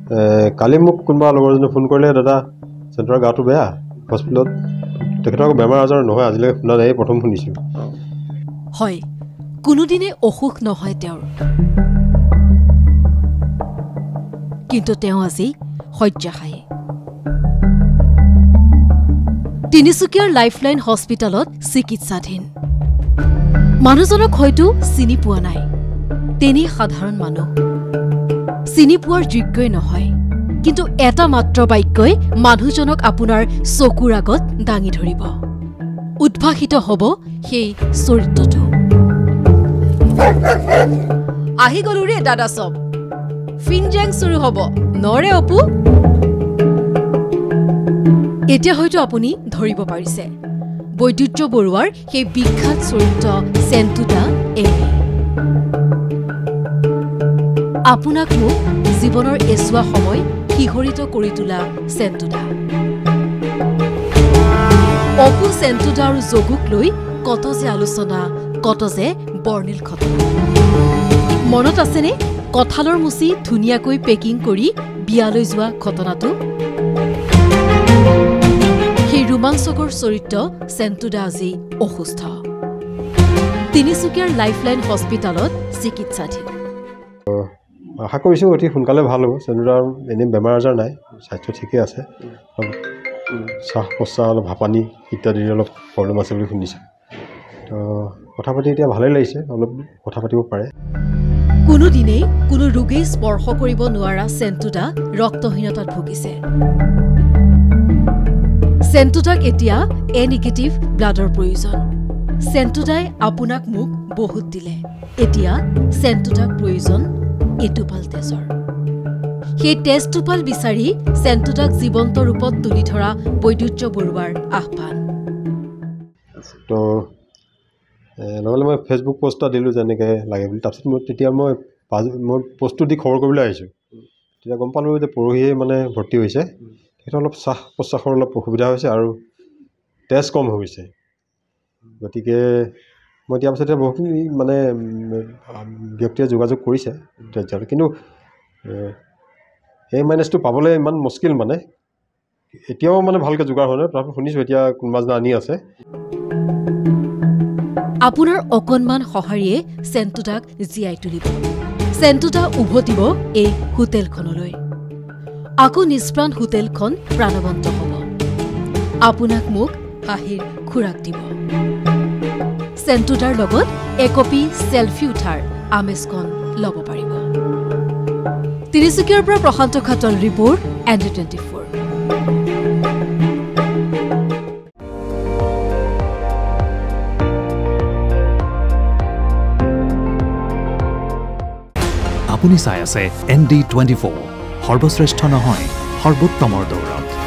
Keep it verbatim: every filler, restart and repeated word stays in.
কালি মোক কোনোবা লগৰজনে ফোন কৰিলে দাদা চেণ্টাৰৰ গাটো বেয়া হস্পিটেলত তেখেতৰ বেমাৰ আজাৰ নহয় আজিলৈকে শুনা নাই প্ৰথম শুনিছোঁ হয় কোনোদিনে অসুখ নহয় তেওঁৰ কিন্তু তেওঁ আজি শয্যাশায়ী তিনিচুকীয়াৰ লাইফলাইন হস্পিটেলত চিকিৎসাধীন মানুহজনক হয়তো চিনি পোৱা নাই তিনি সাধাৰণ মানুহ চিনি পোৱাৰ যোগ্যই নহয় কিন্তু এটা মাত্ৰ বাক্যই মানুহজনক আপোনাৰ চকুৰ আগত দাঙি ধৰিব উদ্ভাসিত হ'ব সেই চৰিত্ৰটো আহি গলো ৰে দাদা সব ফিনজেং শুরু হব নৰে অপু এতিয়া হয়তো আপুনি ধৰিব পাৰিছে বৈদ্যুৎ বৰুৱাৰ সেই বিখ্যাত চৰিত্ৰ চেন্তুদা এনে আপোনাক মোক জীৱনৰ এছুৱা সময় শিহৰিত কৰি তোলা চেন্তুদা অপু চেন্তুদা আৰু যোগুক লৈ কত যে আলোচনা কত যে বৰ্ণিল ঘটনা মনত আছেনে কঁঠালৰ মুচি ধুনীয়াকৈ পেকিং কৰি বিয়ালৈ যোৱা ঘটনাটো সেই ৰোমাঞ্চকৰ চৰিত্ৰ চেন্তুদা আজি অসুস্থ তিনিচুকীয়াৰ লাইফলাইন হস্পিটেলত চিকিৎসাধীন আশা কৰিছোঁ অতি সোনকালে ভাল হ'ব চেন্তুদাৰ এনেই বেমাৰ আজাৰ নাই স্বাস্থ্য ঠিকে আছে শ্বাস প্ৰশ্বাস অলপ হাঁপানি ইত্যাদি অলপ প্ৰব্লেম আছে বুলি শুনিছোঁ তো কথা পাতি এতিয়া ভালেই লাগিছে অলপ কথা পাতিব পাৰে কোনোদিনেই কোনো ৰোগী স্পৰ্শ কৰিব নোৱাৰা চেন্তুদা ৰক্তহীনতাত ভুগিছে চেন্তুদাক এতিয়া এ নিগেটিভ ব্লাডৰ প্ৰয়োজন চেন্তুদাই আপোনাক মোক বহুত দিলে এতিয়া চেন্তুদাক প্ৰয়োজন এটুপাল তেজৰ সেই তেজটোপাল বিচাৰি চেন্তুদাক জীৱন্ত ৰূপত তুলি ধৰা বৈদ্যুৎ বৰুৱাৰ আহ্বান তো নহ'লে মই ফেচবুক পোষ্ট এটা দিলোঁ যেনেকৈ লাগে বুলি তাৰপিছত মই তেতিয়া মই মই পোষ্টটো দি খবৰ কৰিবলৈ আহিছোঁ তেতিয়া গম পালোঁ যে পৰহিয়ে মানে ভৰ্তি হৈছে সেইটো অলপ শ্বাস প্ৰশ্বাসৰ অলপ অসুবিধা হৈছে আৰু তেজ কম হৈছে গতিকে মই দিয়া পাছতে বহুখিনি মানে ব্যক্তিয়ে যোগাযোগ কৰিছে কিন্তু এই মাইনাছটো পাবলৈ ইমান মুস্কিল মানে এতিয়াও মানে ভালকৈ যোগাৰ হোৱা নাই তাৰপৰা শুনিছোঁ এতিয়া কোনোবা এজনে আনি আছে আপোনাৰ অকণমান সঁহাৰিয়ে চেন্তুদাক জীয়াই তুলিব চেন্তুদা উভতিব এই হোটেলখনলৈ আকৌ নিষ্প্ৰাণ হোটেলখন প্ৰাণৱন্ত হ'ব আপোনাক মোক হাঁহিৰ খোৰাক দিব চেন্তুদাৰ লগত একপি চেলফি উঠাৰ আমেজকণ ল'ব পাৰিব তিনিচুকীয়াৰ পৰা Prashanta Khatal report N D twenty four আপুনি চাই আছে এন ডি টুৱেণ্টি ফ'ৰ সৰ্বশ্ৰেষ্ঠ নহয় সৰ্বোত্তমৰ দৌৰত